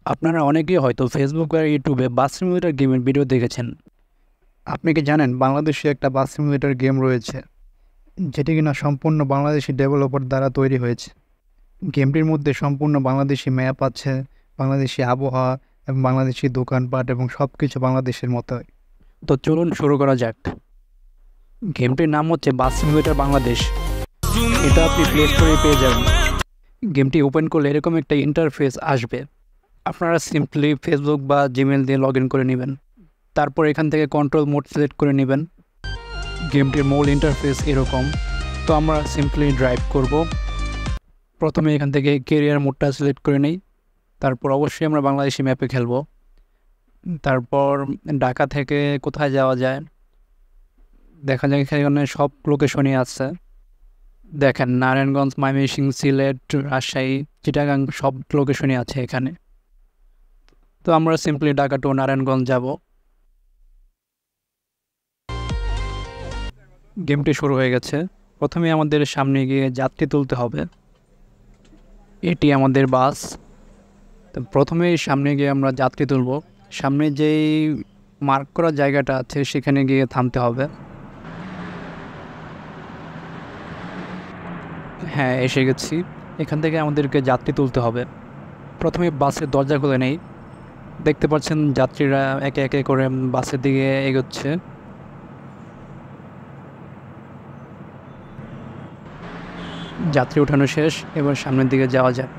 আপনারা অনেকেই হয়তো ফেসবুক আর ইউটিউবে বাস সিমুলেটর গেমের ভিডিও দেখেছেন। আপনি কি জানেন বাংলাদেশে একটা বাস সিমুলেটর গেম রয়েছে যেটি কিনা সম্পূর্ণ বাংলাদেশি ডেভেলপার দ্বারা তৈরি হয়েছে। গেমটির মধ্যে সম্পূর্ণ বাংলাদেশি ম্যাপ আছে, বাংলাদেশি আবহাওয়া এবং বাংলাদেশি দোকানপাট এবং সব কিছু বাংলাদেশের মতোই। তো চলুন শুরু করা যাক। গেমটির নাম হচ্ছে বাস সিমুলেটর বাংলাদেশ। এটা আপনি প্লে স্টোরে পেয়ে যাবেন। গেমটি ওপেন করলে এরকম একটা ইন্টারফেস আসবে। আপনারা সিম্পলি ফেসবুক বা জিমেল দিয়ে লগ ইন করে নেবেন। তারপর এখান থেকে কন্ট্রোল মোড সিলেক্ট করে নেবেন। গেমটির মূল ইন্টারফেস এরকম। তো আমরা সিম্পলি ড্রাইভ করব। প্রথমে এখান থেকে কেরিয়ার মোডটা সিলেক্ট করে নেই। তারপর অবশ্যই আমরা বাংলাদেশি ম্যাপে খেলবো। তারপর ঢাকা থেকে কোথায় যাওয়া যায় দেখা যায় এখানে সব লোকেশনই আছে। দেখেন নারায়ণগঞ্জ, ময়মনসিংহ, সিলেট, রাজশাহী, চিটাগাং সব লোকেশনই আছে এখানে। তো আমরা সিম্পলি ঢাকা টু নারায়ণগঞ্জ যাব। গেমটি শুরু হয়ে গেছে। প্রথমে আমাদের সামনে গিয়ে যাত্রী তুলতে হবে। এটি আমাদের বাস। তো প্রথমেই সামনে গিয়ে আমরা যাত্রী তুলব। সামনে যেই মার্ক করা জায়গাটা আছে সেখানে গিয়ে থামতে হবে। হ্যাঁ, এসে গেছি। এখান থেকে আমাদেরকে যাত্রী তুলতে হবে। প্রথমে বাসের দরজা খুলে নেই। দেখতে পাচ্ছেন যাত্রীরা একে একে করে বাসের দিকে এগোচ্ছে। যাত্রী ওঠানো শেষ, এবার সামনের দিকে যাওয়া যায়।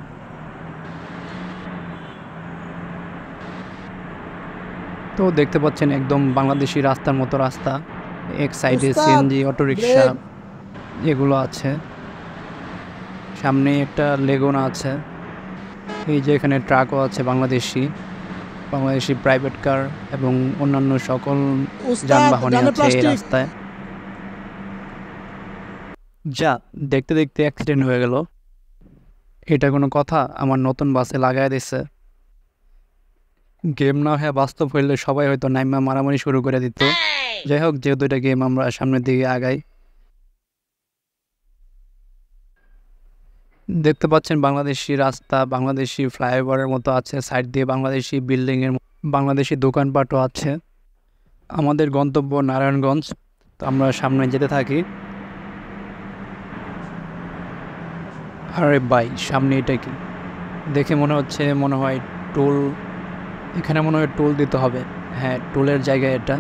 তো দেখতে পাচ্ছেন একদম বাংলাদেশি রাস্তার মতো রাস্তা। এক সাইডে সিএনজি, অটোরিকশা এগুলো আছে। সামনে একটা লেগুনা আছে। এই যে এখানে ট্রাকও আছে, বাংলাদেশি প্রাইভেট কার এবং অন্যান্য সকল যানবাহনই আছে এই রাস্তায়। যা দেখতে দেখতে অ্যাক্সিডেন্ট হয়ে গেল। এটা কোনো কথা? আমার নতুন বাসে লাগাই দিছে। গেম না হয়ে বাস্তব হইলে সবাই হয়তো নাইমা মারামারি শুরু করে দিত। যাই হোক, যেহেতু এটা গেম, আমরা সামনের দিকে আগাই। দেখতে পাচ্ছেন বাংলাদেশি রাস্তা, বাংলাদেশি ফ্লাইওভারের মতো আছে, সাইড দিয়ে বাংলাদেশি বিল্ডিংয়ের, বাংলাদেশি দোকানপাটও আছে। আমাদের গন্তব্য নারায়ণগঞ্জ। তো আমরা সামনে যেতে থাকি। আরে ভাই, সামনে এটা কি? দেখে মনে হয় টোল। এখানে মনে হয় টোল দিতে হবে। হ্যাঁ, টোলের জায়গায় এটা।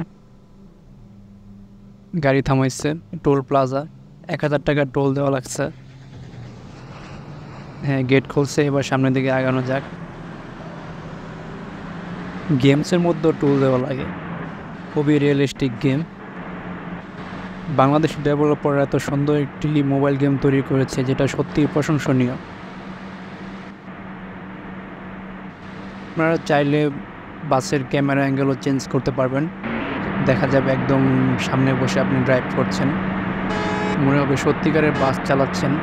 গাড়ি থামাইছে, টোল প্লাজা। 1000 টাকা টোল দেওয়া লাগছে। হ্যাঁ, গেট খুলছে, এবার সামনের দিকে আগানো যাক। গেমসের মধ্যেও টোল দেওয়া লাগে। খুবই রিয়েলিস্টিক গেম। বাংলাদেশ ডেভেলপাররা এত সুন্দর একটি মোবাইল গেম তৈরি করেছে যেটা সত্যিই প্রশংসনীয়। আপনারা চাইলে বাসের ক্যামেরা অ্যাঙ্গেলও চেঞ্জ করতে পারবেন। দেখা যাবে একদম সামনে বসে আপনি ড্রাইভ করছেন, মনে হবে সত্যিকারের বাস চালাচ্ছেন।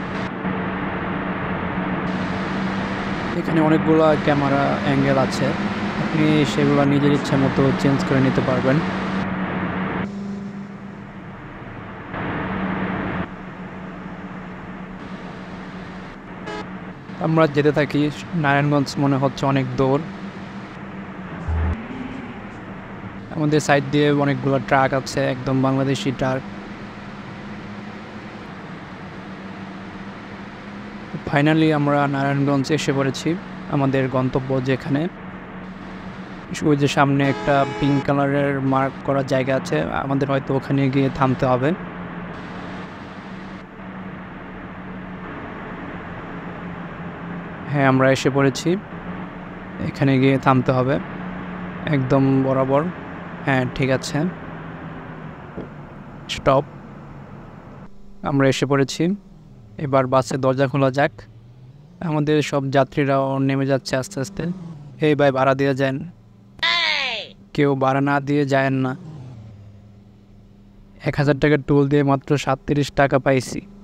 এখানে অনেকগুলো ক্যামেরা অ্যাঙ্গেল আছে, আপনি সেগুলো নিজের ইচ্ছা মতো চেঞ্জ করে নিতে পারবেন। আমরা যেতে থাকি। নারায়ণগঞ্জ মনে হচ্ছে অনেক দূর। আমাদের সাইড দিয়ে অনেকগুলো ট্রাক আছে, একদম বাংলাদেশি ট্রাক। ফাইনালি আমরা নারায়ণগঞ্জ এসে পড়েছি, আমাদের গন্তব্য যেখানে। ওই যে সামনে একটা পিঙ্ক কালারের মার্ক করা জায়গা আছে, আমাদের হয়তো ওখানে গিয়ে থামতে হবে। হ্যাঁ, আমরা এসে পড়েছি। এখানে গিয়ে থামতে হবে একদম বরাবর। হ্যাঁ, ঠিক আছে, স্টপ। আমরা এসে পড়েছি। এবার বাসের দরজা খোলা যাক। আমাদের সব যাত্রীরাও নেমে যাচ্ছে আস্তে আস্তে। এই ভাই, ভাড়া দিয়ে যান। কেউ ভাড়া না দিয়ে যায় না। 1000 টাকার টোল দিয়ে মাত্র 37 টাকা পাইছি।